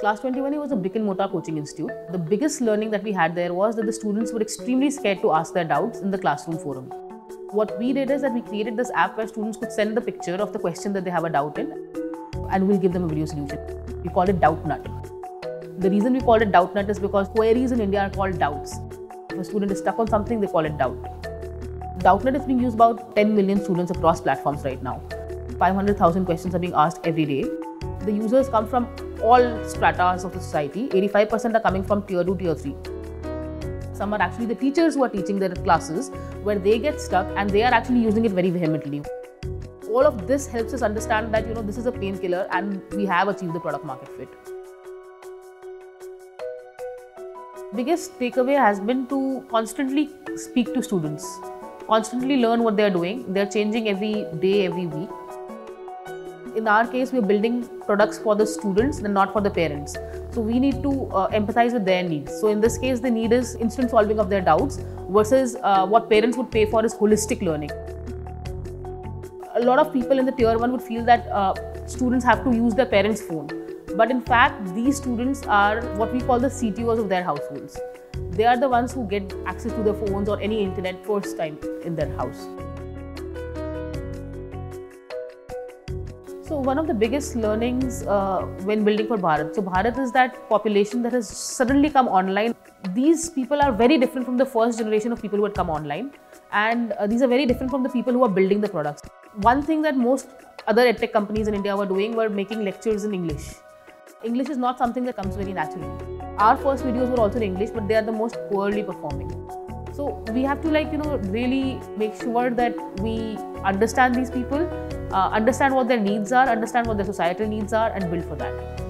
Class 21 was a brick and mortar coaching institute. The biggest learning that we had there was that the students were extremely scared to ask their doubts in the classroom forum. What we did is that we created this app where students could send the picture of the question that they have a doubt in, and we'll give them a video solution. We called it Doubtnut. The reason we called it Doubtnut is because queries in India are called doubts. If a student is stuck on something, they call it doubt. Doubtnut is being used by about 10 million students across platforms right now. 500,000 questions are being asked every day. The users come from all stratas of the society. 85% are coming from tier 2, tier 3. Some are actually the teachers who are teaching their classes where they get stuck and they are actually using it very vehemently. All of this helps us understand that this is a painkiller and we have achieved the product market fit. Biggest takeaway has been to constantly speak to students, constantly learn what they are doing. They are changing every day, every week. In our case, we are building products for the students and not for the parents. So we need to empathize with their needs. So in this case, the need is instant solving of their doubts versus what parents would pay for is holistic learning. A lot of people in the tier 1 would feel that students have to use their parents' phone. But in fact, these students are what we call the CTOs of their households. They are the ones who get access to their phones or any internet first time in their house. So one of the biggest learnings when building for Bharat. So Bharat is that population that has suddenly come online. These people are very different from the first generation of people who had come online. And these are very different from the people who are building the products. One thing that most other edtech companies in India were doing were making lectures in English. English is not something that comes very naturally. Our first videos were also in English, but they are the most poorly performing. So we have to really make sure that we understand these people, understand what their needs are, understand what their societal needs are, and build for that.